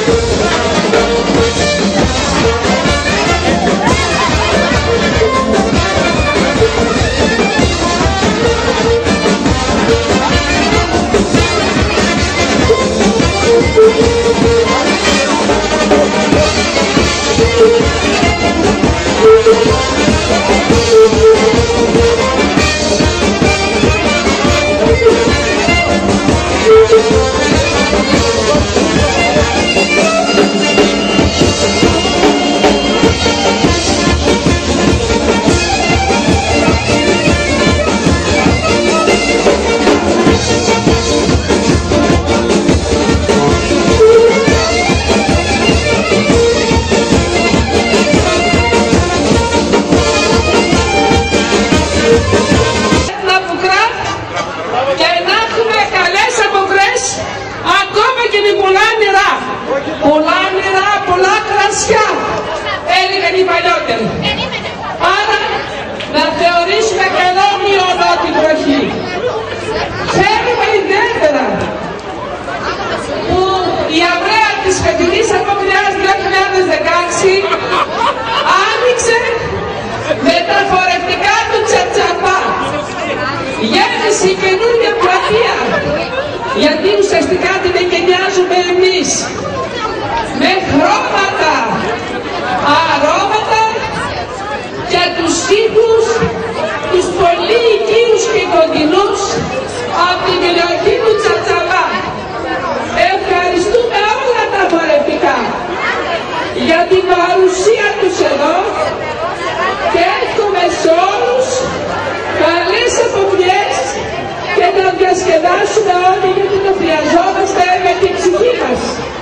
Άρα να θεωρήσουμε καλό μειονό την βροχή. Χαίρομαι ιδιαίτερα που η αμαία της φετινής Ακροπηλιάς 2016 άνοιξε με τα φορευτικά του Τσατσαπά. Γέμισε η καινούργια πλατεία, γιατί ουσιαστικά την εγκαινιάζουμε εμείς, με χρώματα, αρώματα για τους ήχους, τους πολύ οικείους και κοντινούς από την περιοχή του Τσατσαπά. Ευχαριστούμε όλα τα φορευτικά για την παρουσία τους εδώ και εύχομαι σε όλους καλές εποχές και να διασκεδάσουμε όλοι, γιατί το χρειαζόμαστε με την ψυχή μας.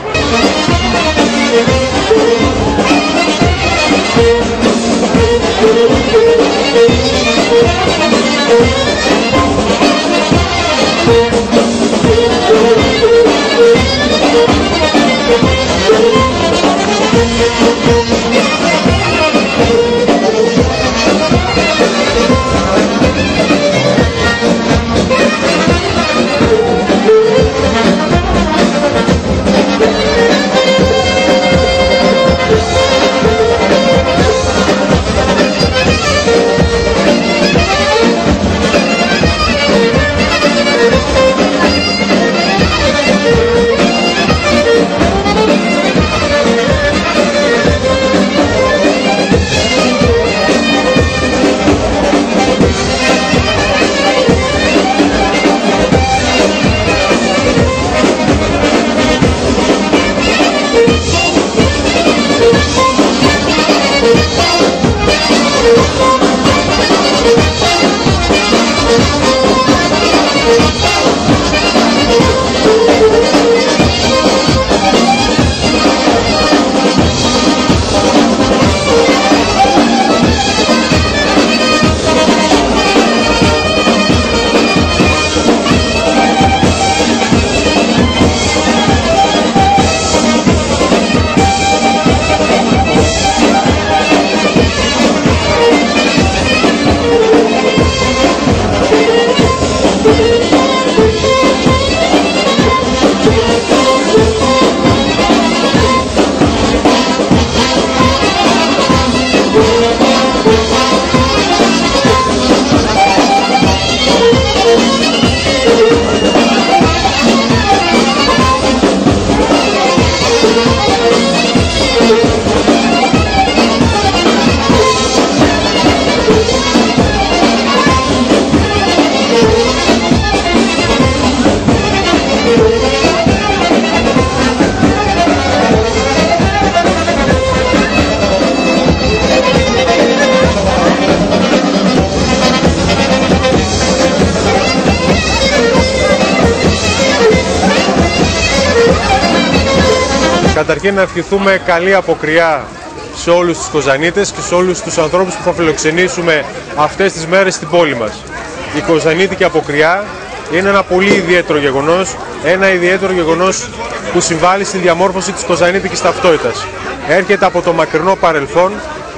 Καταρχήν να ευχηθούμε καλή αποκριά σε όλους τους Κοζανίτες και σε όλους τους ανθρώπους που θα φιλοξενήσουμε αυτές τις μέρες στην πόλη μας. Η Κοζανίτικη αποκριά είναι ένα πολύ ιδιαίτερο γεγονός, ένα ιδιαίτερο γεγονός που συμβάλλει στη διαμόρφωση της Κοζανίτικης ταυτότητας. Έρχεται από το μακρινό παρελθόν,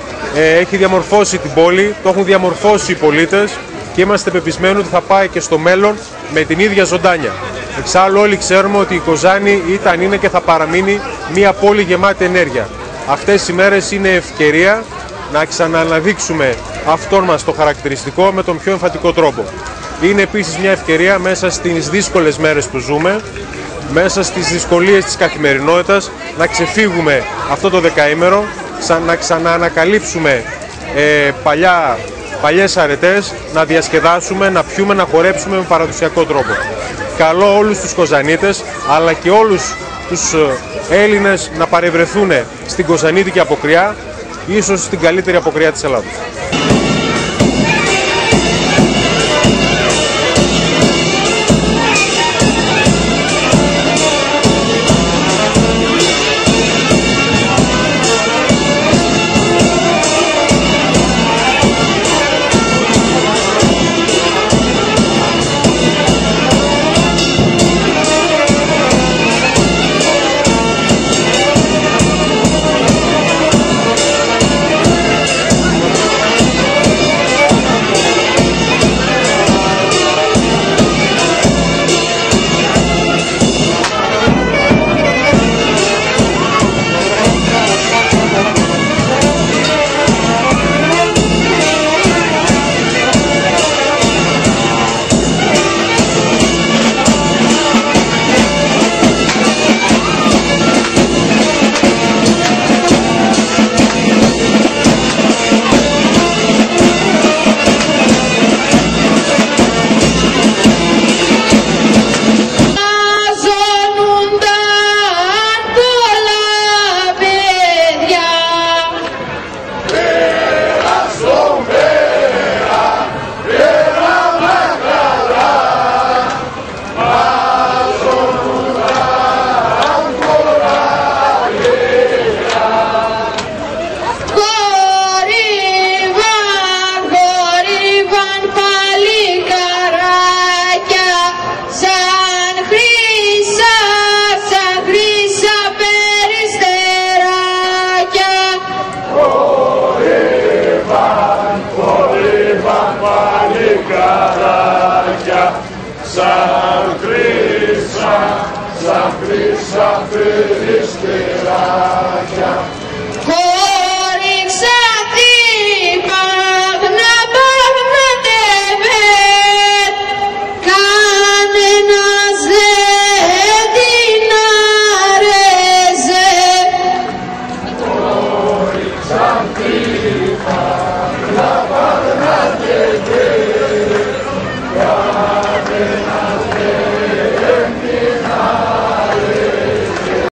έχει διαμορφώσει την πόλη, το έχουν διαμορφώσει οι πολίτες και είμαστε πεπισμένοι ότι θα πάει και στο μέλλον με την ίδια ζωντάνια. Εξάλλου όλοι ξέρουμε ότι η Κοζάνη ήταν, είναι και θα παραμείνει μια πόλη γεμάτη ενέργεια. Αυτές οι μέρες είναι ευκαιρία να ξανααναδείξουμε αυτόν μας το χαρακτηριστικό με τον πιο εμφατικό τρόπο. Είναι επίσης μια ευκαιρία μέσα στις δύσκολες μέρες που ζούμε, μέσα στις δυσκολίες της καθημερινότητας, να ξεφύγουμε αυτό το δεκαήμερο, να ξαναανακαλύψουμε παλιές αρετές, να διασκεδάσουμε, να πιούμε, να χορέψουμε με παραδοσιακό τρόπο. Καλώ όλους τους Κοζανίτες αλλά και όλους τους Έλληνες να παρευρεθούν στην Κοζανίτικη Αποκριά, ίσως στην καλύτερη Αποκριά της Ελλάδος. Σαν χρύσα περιστεράκια.